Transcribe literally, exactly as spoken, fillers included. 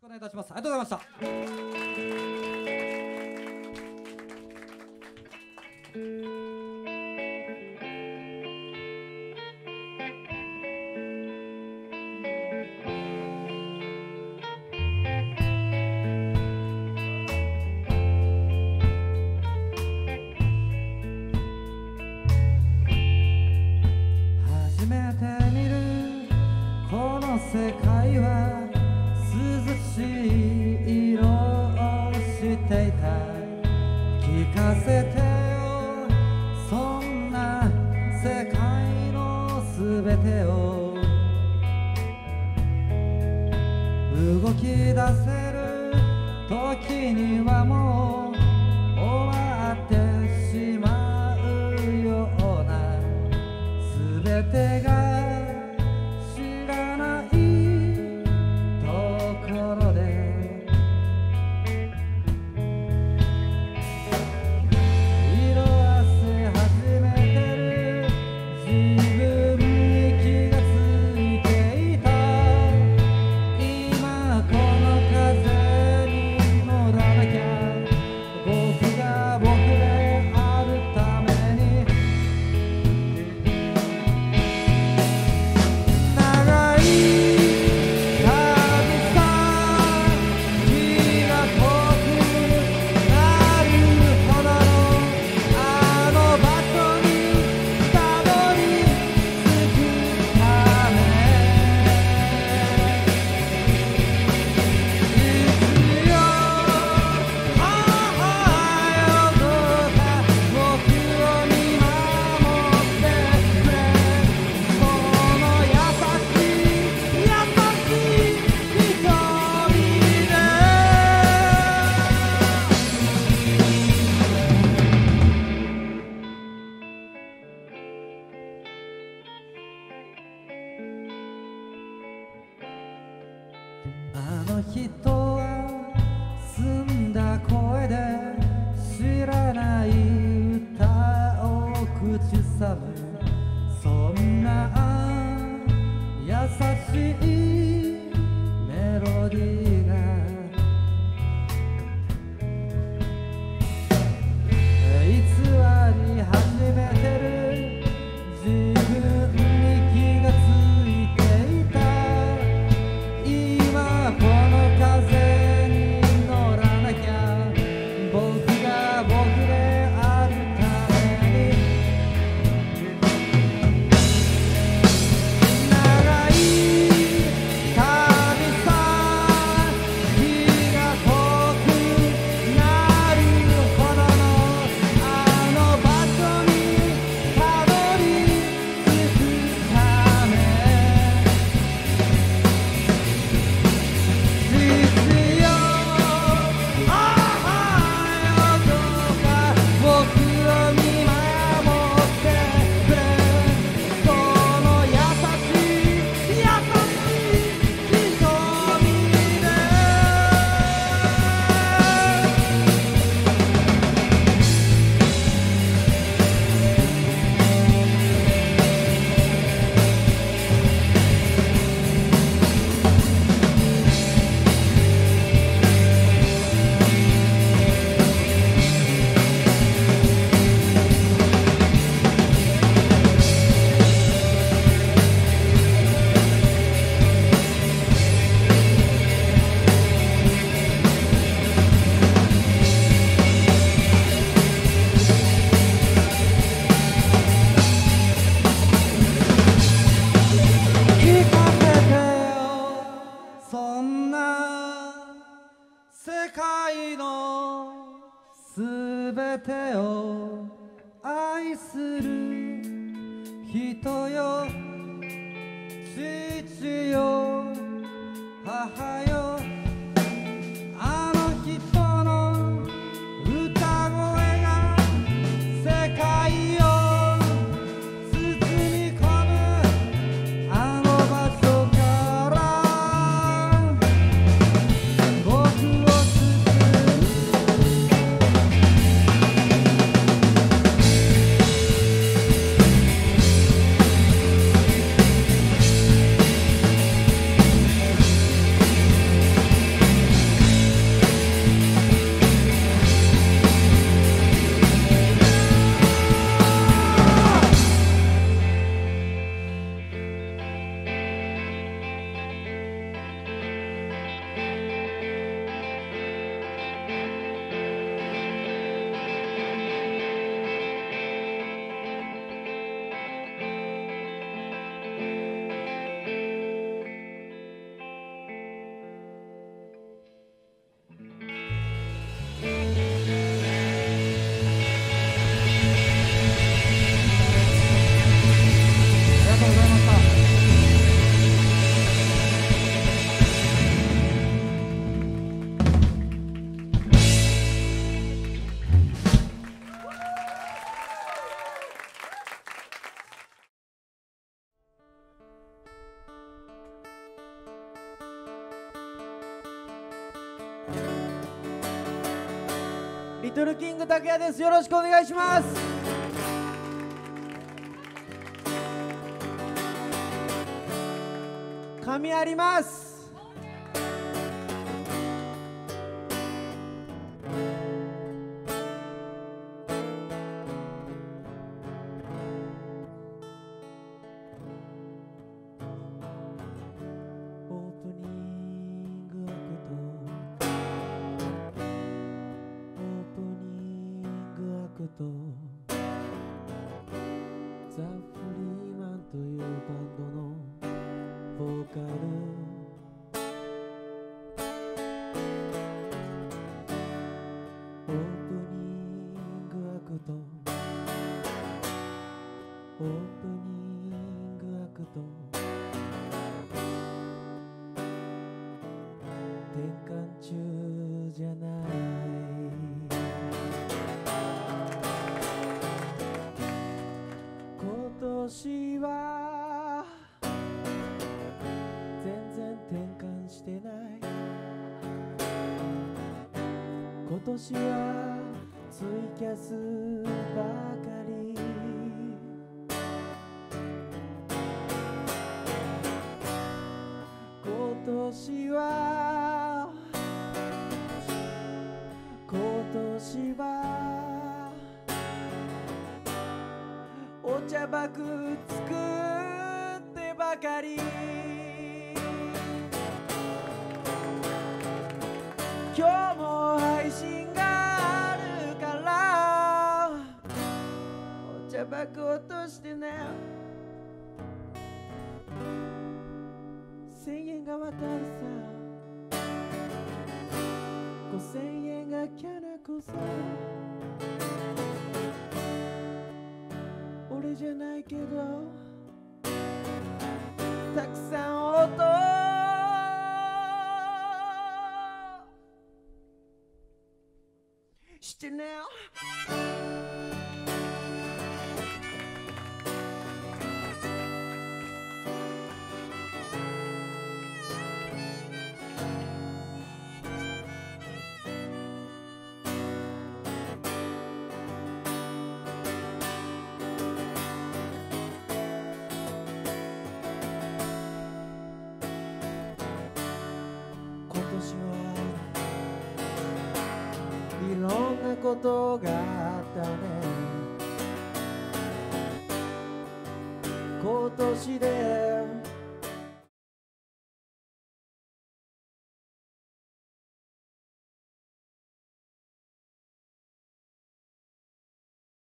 くお願いいたします。ありがとうございました。初めて見るこの世界は涼しい色をしていた。聞かせてよそんな世界のすべてを。動き出せる時にはもう終わってしまうような、すべてが知らないところで色あせ始めてる自分に気がついていた。今この風に乗らなきゃ、僕が僕であるために。長い旅さ、気が遠くなるほどのあの場所にたどり着くため、いつよ母よどうか僕を見守ってくれ。その優しい優しい瞳であの人は澄んだ声で知らない歌を口ずさむ。そんな優しいメロディーが偽り始めてる自分に気がついていた。今この風に乗らなきゃ、僕が僕であるために。長い旅さ、気が遠くなるほどのあの場所にたどり着くため、父よ母よどうか僕を見守ってくれ。その優しい優しい瞳で聞かせてよそんな世界のすべてを。愛する人よ父よ母よ、あの人の歌声が世界を包み込む。あの場所から僕を包む。 リトルキング拓也です。よろしくお願いします。髪あります。オープニングアクト、オープニングアクト、ザ・フリーマンというバンドのボーカル、オープニングアクト、オープニングアクト、転換中じゃない。今年は全然転換してない。今年はツイキャスばかり。今年は今年はお茶爆作ってばかり。今日も配信があるからお茶爆落としてね。せんえんが渡るさ、ごせんえんがキャラこそ。俺じゃないけどたくさん音してね。今年はいろんなことがあったね。今年で